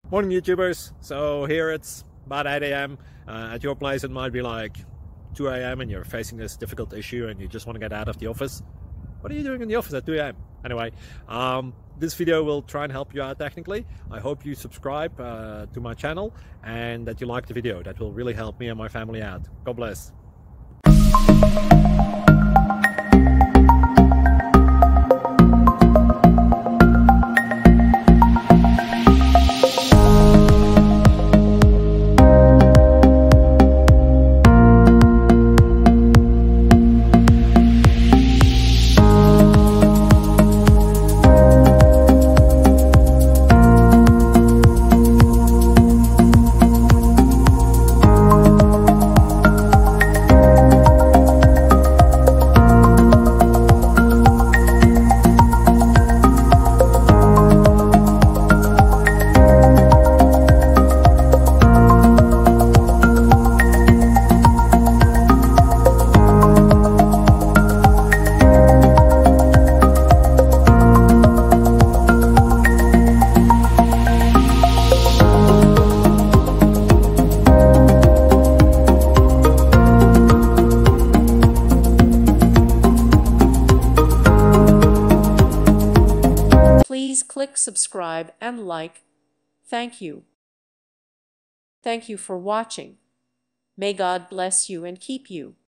Morning YouTubers. So here it's about 8 a.m. At your place it might be like 2 a.m. and you're facing this difficult issue and you just want to get out of the office. What are you doing in the office at 2 a.m.? Anyway, this video will try and help you out technically. I hope you subscribe to my channel and that you like the video. That will really help me and my family out. God bless. Please click subscribe and like. Thank you. Thank you for watching. May God bless you and keep you.